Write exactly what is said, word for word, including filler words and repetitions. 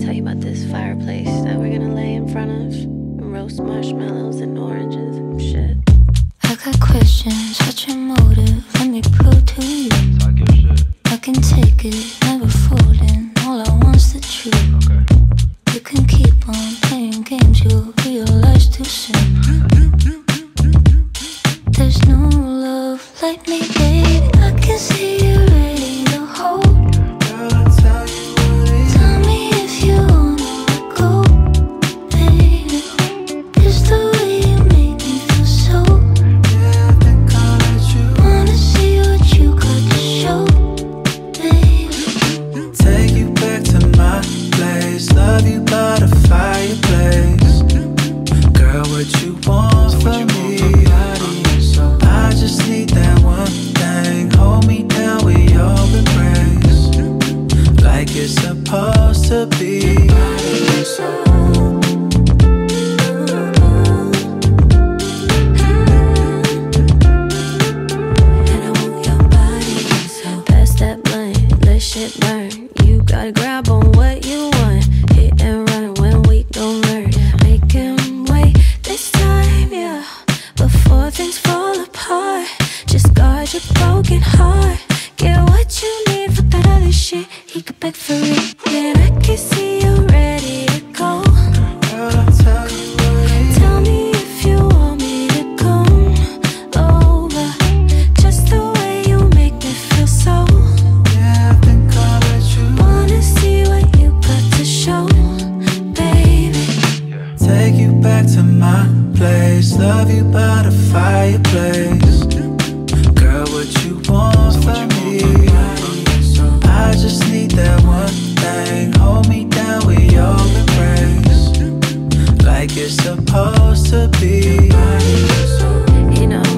tell you about this fireplace that we're gonna lay in front of and roast marshmallows and oranges and shit. I got questions, what's your motive? Let me prove to you I can take it, never folding. All I want's the truth. Okay. You can keep on playing games, you'll realize too soon. There's no love like me, baby. I can see you ready to hold. Girl, I'll tell you what it is. Tell me if you wanna go, baby. It's the way you make me feel so. Yeah, I think I'll let you. Wanna see what you got to show, baby. Take you back to my place. Love you by the fireplace. Girl, what you want from me? I just need that one thing. Hold me down with your embrace, like it's supposed to be. And I want your body, so pass that blunt, let shit burn. You gotta grab on what you want, hit and run when we gon' learn. Make him wait this time, yeah, before things fall apart. Just guard your broken heart. Get what you need for that other shit. He could beg for it, and I can see you ready to go. Girl, I'll tell you what it is. Tell me if you want me to come over. Just the way you make me feel so. Yeah, I think I'll let you. Wanna see what you got to show, baby. Take you back to my place. Love you by the fireplace. Girl, what you want from me? I just need that one thing. Hold me down with your embrace, like it's supposed to be. You know